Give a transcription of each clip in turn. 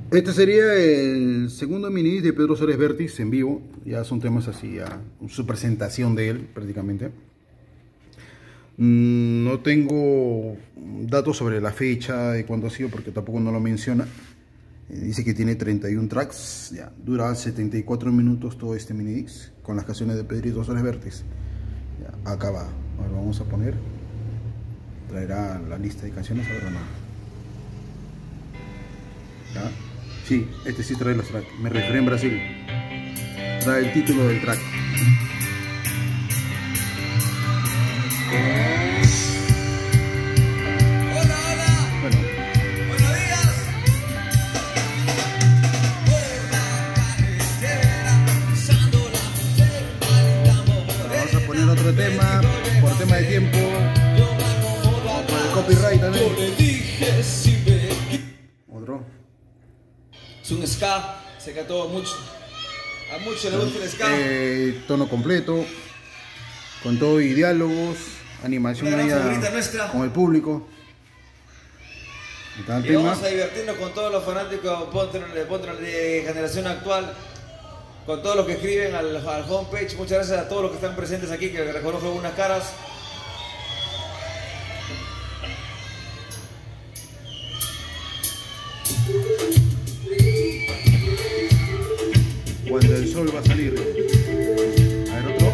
Este sería el segundo mini de Pedro Suárez Vértiz en vivo. Ya son temas así, ya su presentación de él prácticamente. No tengo datos sobre la fecha de cuándo ha sido porque tampoco no lo menciona. Dice que tiene 31 tracks, ya, dura 74 minutos todo este mini disc con las canciones de Pedrito Suárez Vértiz. Ya, acá va, ahora vamos a poner. Traerá la lista de canciones, ahora no. ¿Ya? Sí, este sí trae los tracks. Me referí en Brasil. Trae el título del track. Hola, hola. Bueno. Buenos días. Por la carretera, pisando la frontera, Vamos a poner otro tema, por tema de tiempo, por el copyright también. yo le dije si me... Otro. Es un ska, se cantó mucho. A muchos les gusta el ska. Tono completo, con todo y diálogos, animación Una gran ahí favorita nuestra. con el público. Está el Y tema. vamos a divertirnos con todos los fanáticos de generación actual, con todos los que escriben al homepage. Muchas gracias a todos los que están presentes aquí, que reconozco algunas caras. Cuando el sol va a salir. A ver otro.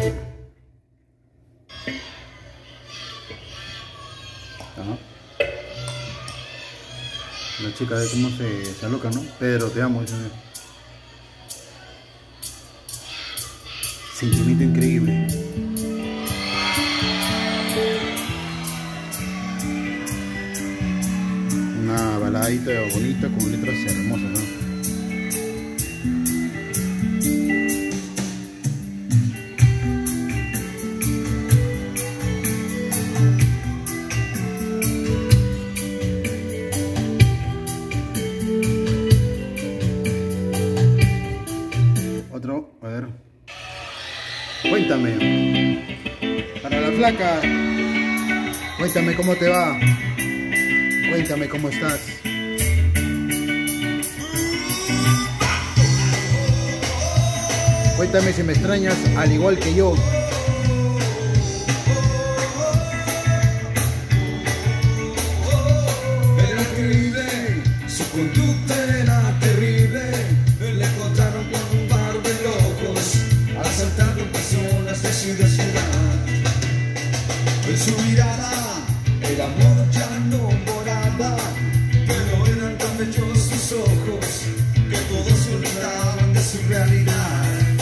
Ajá. La chica de cómo se aloca, ¿no? Pedro, te amo, dice. Sentimiento increíble. Una baladita bonita con letras hermosas, ¿no? Otro, a ver. Cuéntame. Para la flaca. Cuéntame cómo te va. Cuéntame cómo estás. Cuéntame si me extrañas al igual que yo. Era increíble, su conducta era terrible. Le encontraron con un par de locos, asaltando personas de ciudad a ciudad. En su mirada, el amor ya no moraba, pero eran tan bellos sus ojos que todos se olvidaban de su realidad.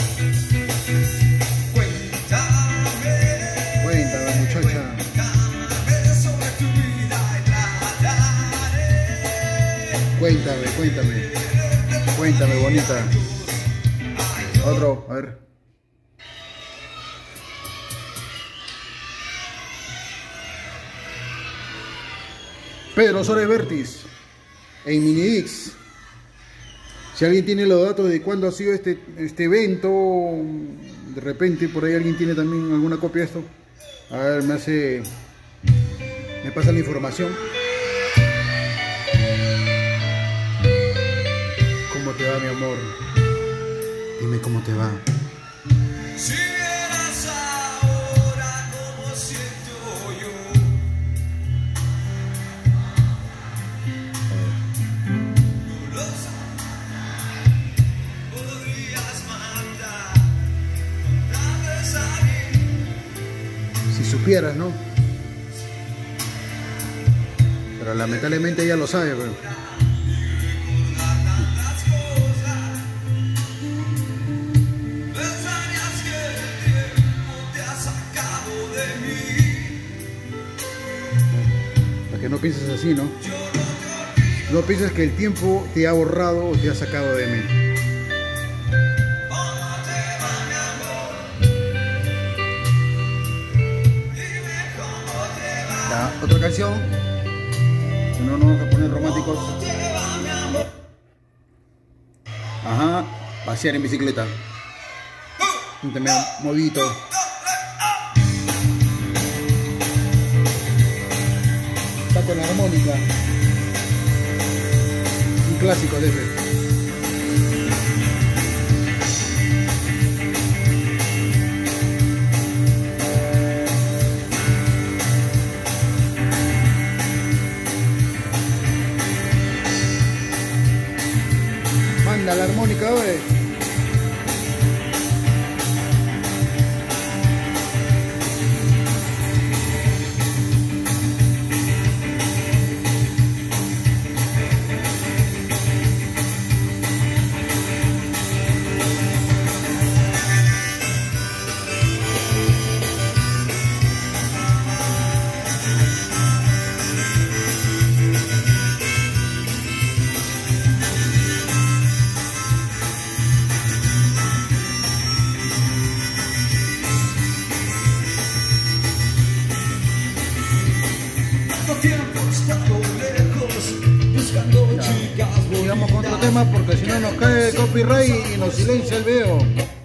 Cuéntame, muchacha. Cuéntame. Cuéntame, bonita. Otro, a ver. Pedro Suárez Vértiz en Minidix. Si alguien tiene los datos de cuándo ha sido este evento, de repente por ahí alguien tiene también alguna copia de esto. A ver, me pasa la información. ¿Cómo te va, mi amor? Dime cómo te va. Si vieras ahora como siento yo, dolosa, podrías mandar con tal de salir. Si supieras, ¿no? Pero lamentablemente ella lo sabe, pero... Para que no pienses así, ¿no? No pienses que el tiempo te ha borrado o te ha sacado de mí. Ya, otra canción. Si no, nos vamos a poner románticos. Ajá, pasear en bicicleta. Un tema movidito. Está con la armónica. Un clásico de ese. linda la armónica, ¿ves? Sigamos con otro tema porque si no nos cae el copyright y nos silencia el video.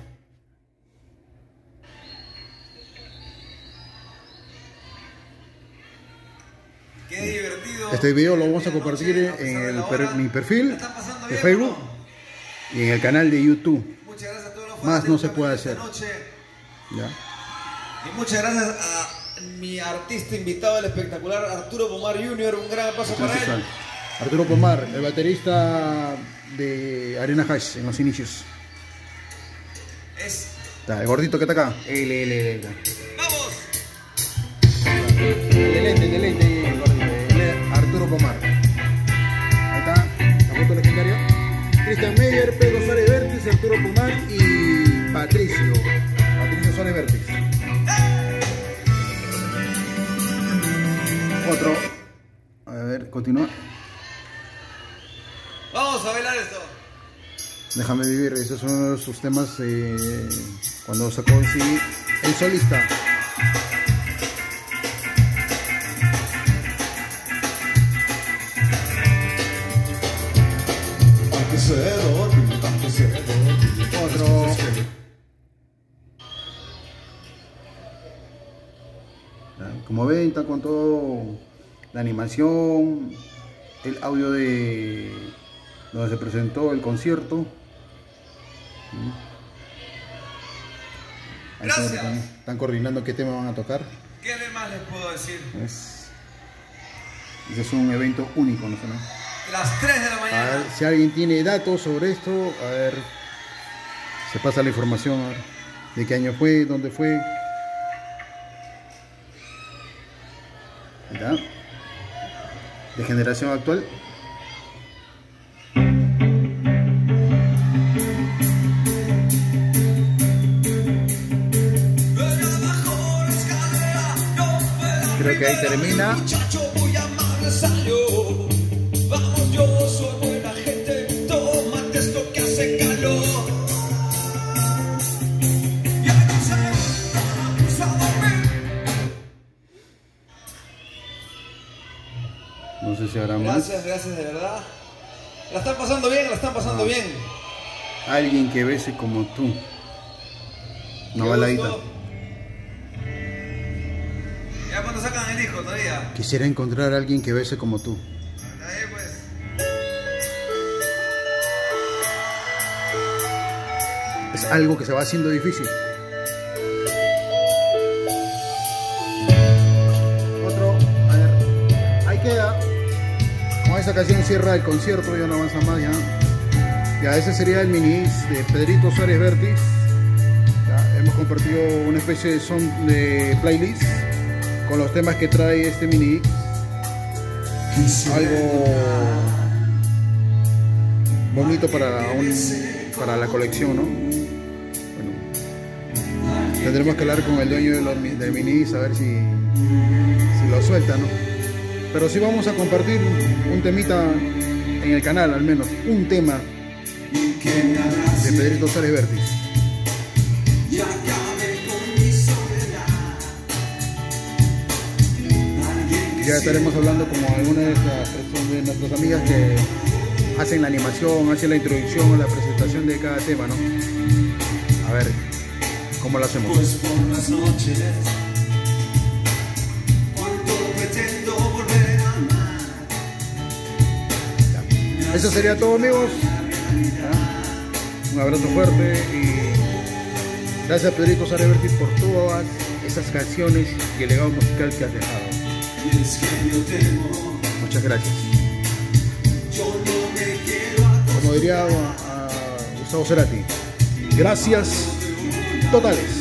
Qué divertido. Este video lo vamos a compartir en mi perfil de Facebook y en el canal de YouTube. Muchas gracias a todos los Más no se puede hacer. ¿Ya? Y muchas gracias a mi artista invitado, el espectacular Arturo Pomar Jr. Un gran paso para él. Arturo Pomar, el baterista de Arena Hash en los inicios. El gordito que está acá. ¡Vamos! El Arturo Pomar. Ahí está, la foto legendaria. Cristian Meyer, Pedro Suárez Vértiz, Arturo Pomar y Patricio Suárez Vértiz. Otro. A ver, continúa. Vamos a bailar esto. Déjame vivir, esos son uno de sus temas cuando sacó en sí El Solista. Otro. Como ven, está con todo la animación, el audio de donde se presentó el concierto. Ahí están coordinando qué tema van a tocar. ¿Qué más les puedo decir? Ese es un evento único, ¿no? Las 3 de la mañana. A ver, si alguien tiene datos sobre esto, a ver, se pasa la información, a ver, de qué año fue, dónde fue. ¿Ya? De generación actual. Creo que ahí termina. Vamos, yo soy buena gente, tómate esto que hace calor. Ya no sé, vamos a dormir. No sé si habrá más. Gracias de verdad. La están pasando bien, la están pasando bien. Alguien que bese como tú. Una baladita. Ya cuando sacan el disco todavía. Quisiera encontrar a alguien que bese como tú. Ahí pues. Es algo que se va haciendo difícil. Otro, a ver, ahí queda. Con esta canción cierra el concierto, ya no avanza más ya. Ya ese sería el mini de Pedrito Suárez Vértiz. Ya, hemos compartido una especie de playlist con los temas que trae este mini. Algo bonito para la colección, ¿no? Bueno, tendremos que hablar con el dueño del mini, a ver si lo suelta, ¿no? Pero sí vamos a compartir un temita en el canal, al menos un tema de Pedrito Suárez Vértiz. Ya estaremos hablando como algunas de nuestras amigas que hacen la animación, hacen la introducción o la presentación de cada tema, ¿no? A ver cómo lo hacemos. Pues por las noches, cuánto pretendo volver a amar. Eso sería todo, amigos. Un abrazo fuerte y gracias, Pedrito Suárez Vértiz, por todas esas canciones y el legado musical que has dejado. Muchas gracias. Como diría Gustavo Cerati. Gracias totales.